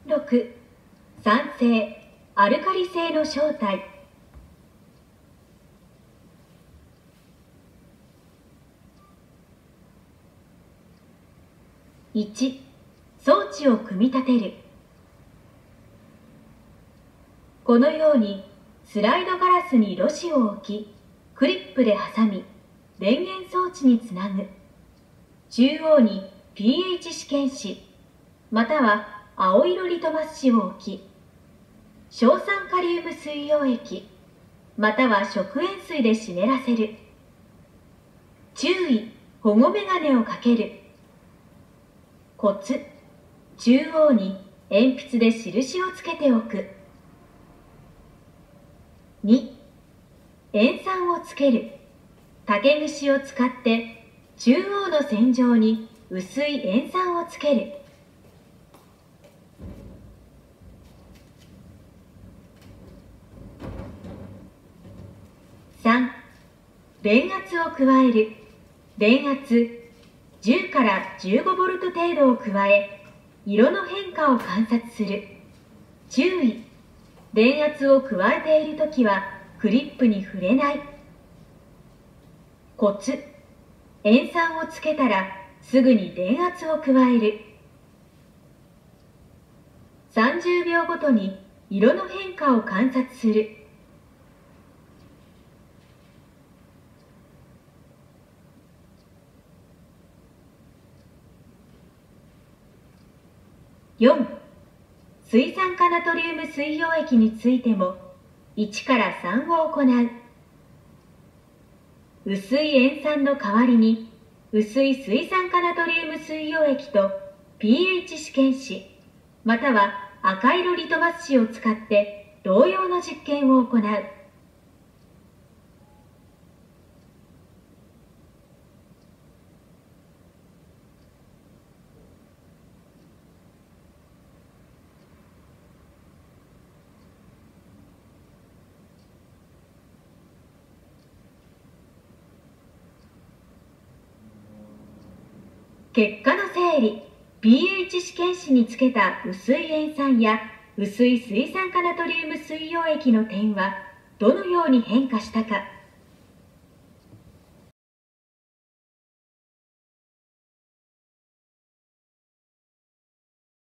6、酸性、アルカリ性の正体。1、装置を組み立てる。このようにスライドガラスにろ紙を置き、クリップで挟み、電源装置につなぐ。中央に pH 試験紙、または青色リトマス紙を置き、硝酸カリウム水溶液、または食塩水で湿らせる。注意、保護メガネをかける。コツ、中央に鉛筆で印をつけておく。2、塩酸をつける。竹串を使って中央の線上に薄い塩酸をつける。3、電圧を加える。電圧10から15ボルト程度を加え、色の変化を観察する。注意、電圧を加えているときはクリップに触れない。コツ、塩酸をつけたらすぐに電圧を加える。30秒ごとに色の変化を観察する。4、水酸化ナトリウム水溶液についても1から3を行う。薄い塩酸の代わりに薄い水酸化ナトリウム水溶液と pH 試験紙、または赤色リトマス紙を使って同様の実験を行う。結果の整理。pH 試験紙につけた薄い塩酸や薄い水酸化ナトリウム水溶液の点はどのように変化したか。